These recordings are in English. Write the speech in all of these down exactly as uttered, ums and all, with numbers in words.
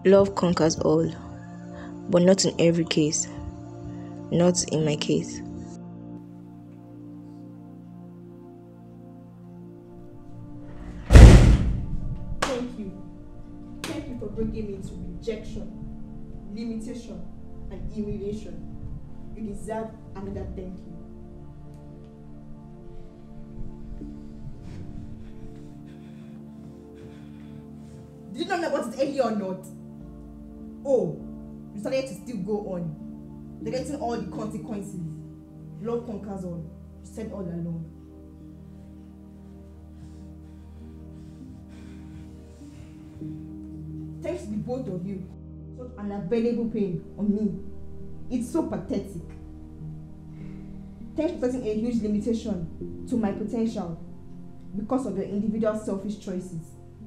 Love conquers all, but not in every case. Not in my case. Thank you. Thank you for bringing me to rejection, limitation, and humiliation. You deserve another thank you. Did you not know about it earlier or not? Oh, you started to still go on. They're getting all the consequences. Love conquers all. You said all along. Thanks to the both of you, such an unavailable pain on me. It's so pathetic. Thanks for setting a huge limitation to my potential because of your individual selfish choices.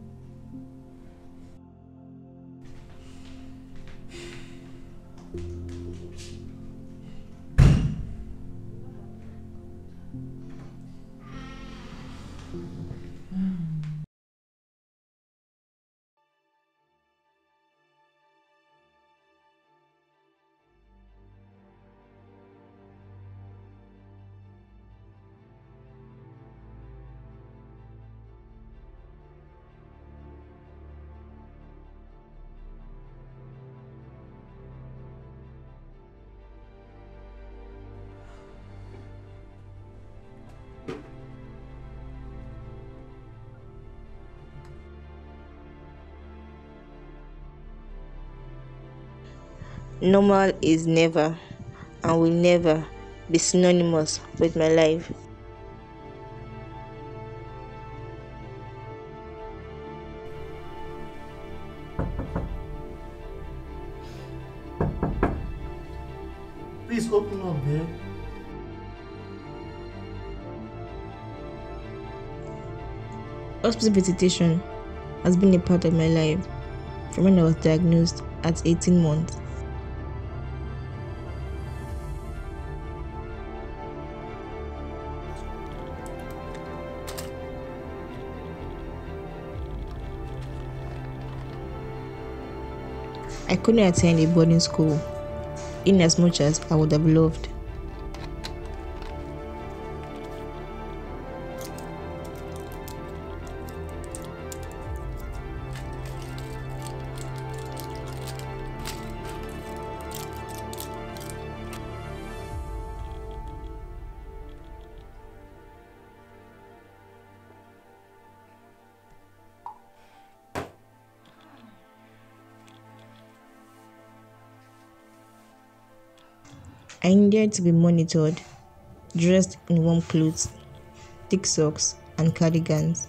Normal is never and will never be synonymous with my life. Please open up, babe. Hospital visitation has been a part of my life from when I was diagnosed at eighteen months. I couldn't attend a boarding school in as much as I would have loved. I needed to be monitored, dressed in warm clothes, thick socks, and cardigans.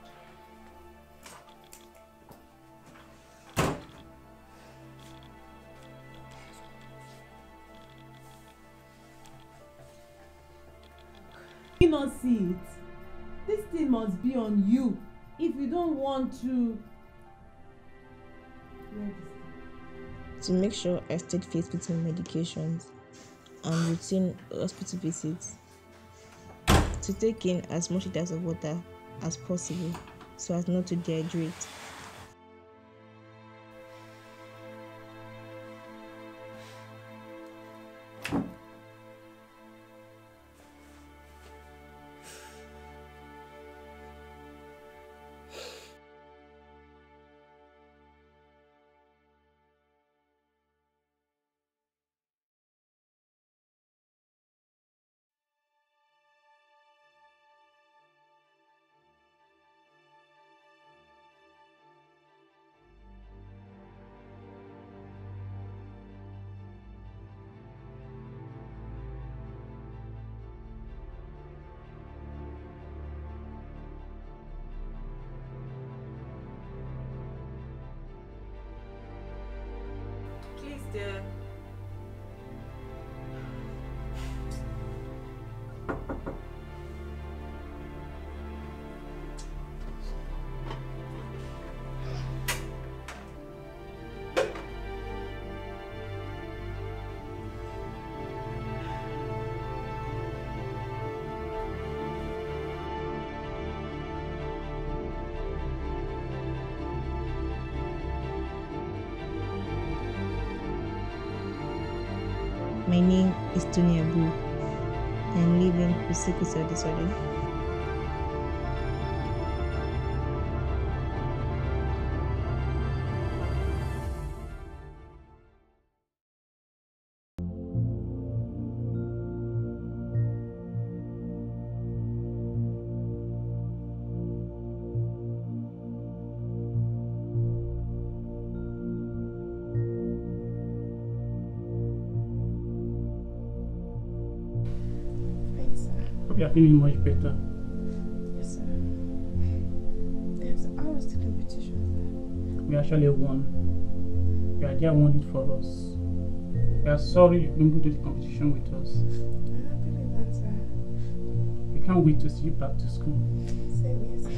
You not see it. This thing must be on you if you don't want to. To make sure I stayed faithful to medications and routine hospital visits, to take in as much liters of water as possible so as not to dehydrate. My name is Tony Abu. I am living with sickle cell disorder. Hope you are feeling much better. Yes, sir. Yes, how was the competition? We actually won. You are there won it for us. We are sorry you couldn't go to the competition with us. I'm happy with that, sir. We can't wait to see you back to school. Same here, sir.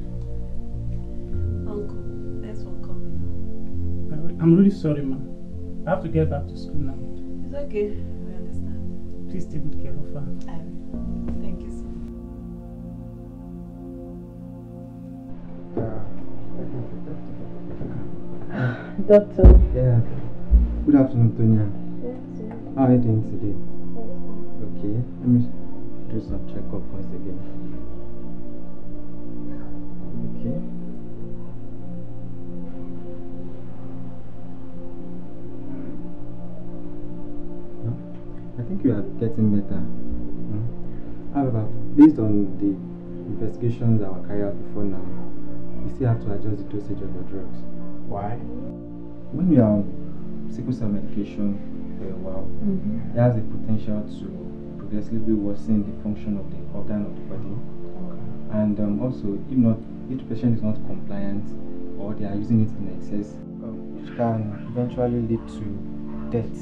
Uncle, thanks for coming. I'm really sorry, ma. I have to get back to school now. It's okay. We understand. Please take good care of her. I will. Thank you so much. Doctor. Yeah. Good afternoon, Tonya. How are you doing today? Okay. Let me do some checkup once again. Okay. No, I think you are getting better. Hmm? However, based on the investigations that were carried out before now, you still have to adjust the dosage of your drugs. Why? When you are on sickle cell medication for a while, Mm-hmm. it has the potential to progressively worsen the function of the organ of the body. Okay. And um, also, if not, if the patient is not compliant or they are using it in excess, um, it can eventually lead to death.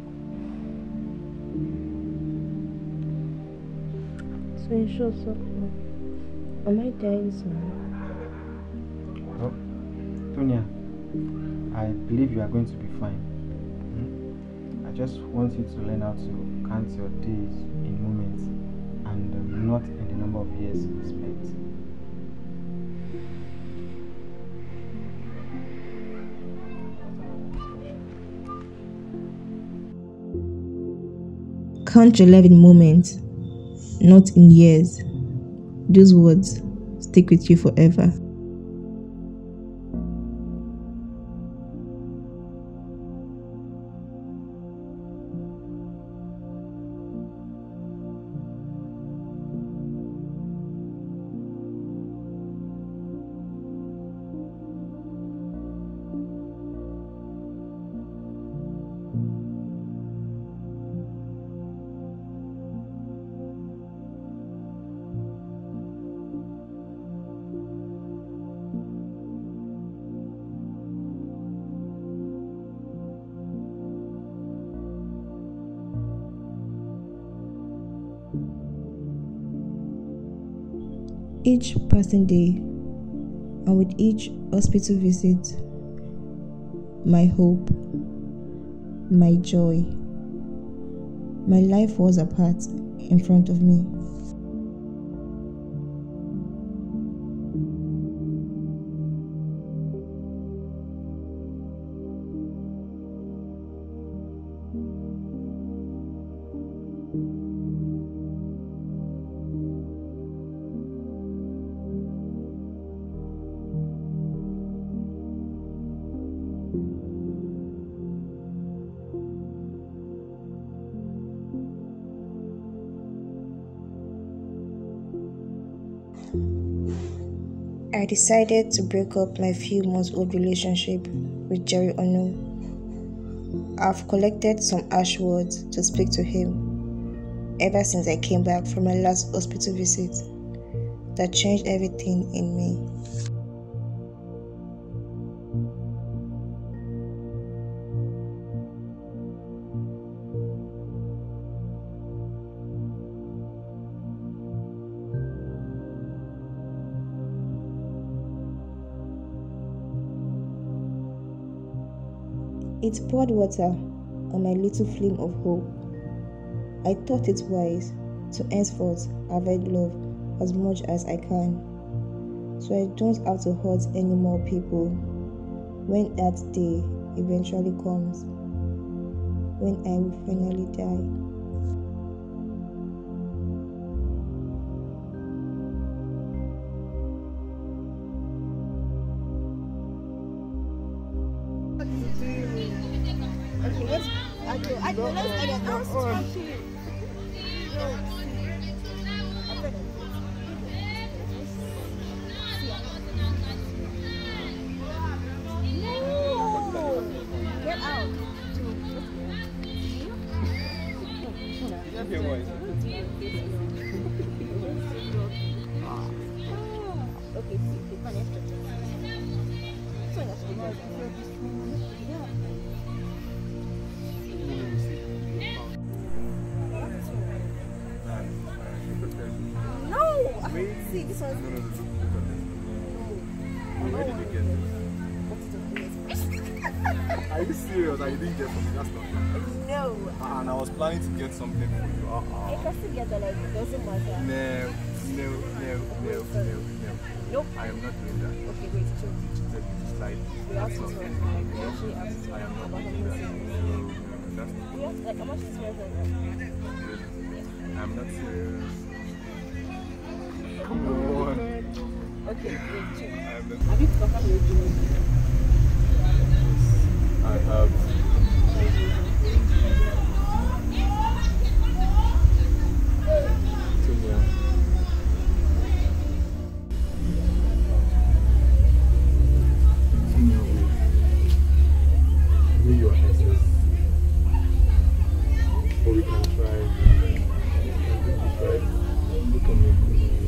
So in short, so am I dying soon? Well, Tonya, I believe you are going to be fine. Hmm? I just want you to learn how to count your days in moments and um, not in the number of years you spent. Count your life in moments, not in years. Those words stick with you forever. Each passing day, and with each hospital visit, my hope, my joy, my life was apart in front of me. I decided to break up my few months old relationship with Jerry Onu. I've collected some harsh words to speak to him ever since I came back from my last hospital visit that changed everything in me. It poured water on my little flame of hope. I thought it wise to henceforth avoid love as much as I can, so I don't have to hurt any more people when that day eventually comes. when I will finally die. Okay, let's. Okay, I do. Let's edit now. Get out. Okay, boys. Okay, see, come on, let's go. So let's go. Yeah. No! See, this one's. No, no, no, look, look at this. Where did you get this? Are you serious? I didn't get something. That's not good. No. Uh, and I was planning to get something for you. Uh I uh. can still get the like, it doesn't matter. No, no, no, no, no, no. Nope. I am not doing that. Okay, wait, chill. Let me slide. We have That's to not talk. good. We No, actually have to I am talk not about doing that. something. No, no, no, that's not We have to, like, how much is serious right now? good. I'm not serious. Come on. Okay, wait, chill. I am not. Have you forgotten your dream? I have. Sonia. Sonia, we know your essence. But we can try. We can do this, right? Look at me.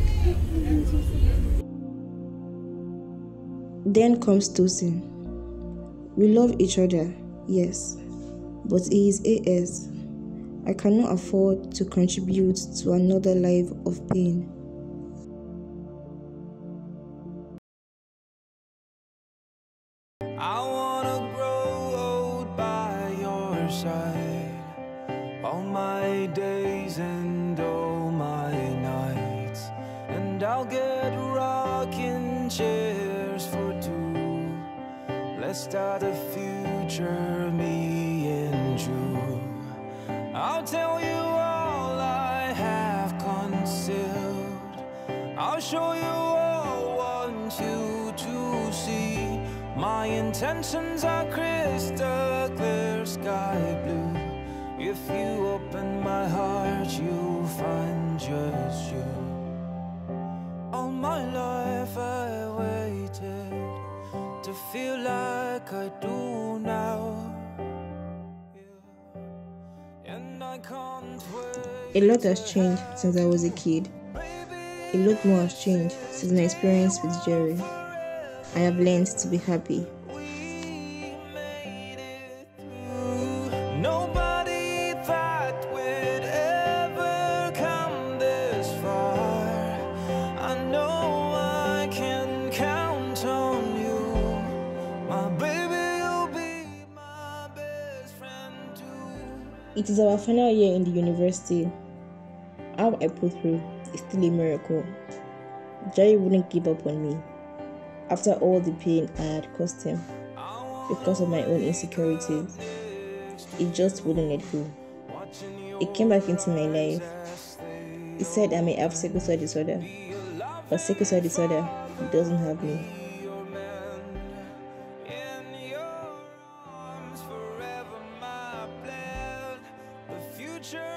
Then comes Tosin. We love each other, yes, but he is A S. I cannot afford to contribute to another life of pain. I wanna grow old by your side, all my days and all my nights, and I'll get rocking chairs for two. Let's start a future, me and you. I'll tell you all I have concealed. I'll show you all I want you to see. My intentions are crystal clear, sky blue. If you open my heart, you'll find just you. All my life I waited to feel like I do now. And I can't wait. A lot has changed since I was a kid. A lot more has changed since my experience with Jerry. I have learned to be happy. Nobody thought we'd ever come this far. I know I can count on you. My baby, you'll be my best friend too. It is our final year in the university. How I put through is still a miracle. Jerry wouldn't give up on me after all the pain I had caused him because of my own insecurities. He just wouldn't let go. He came back into my life. He said I may have sickle cell disorder, but sickle cell disorder doesn't have me. Future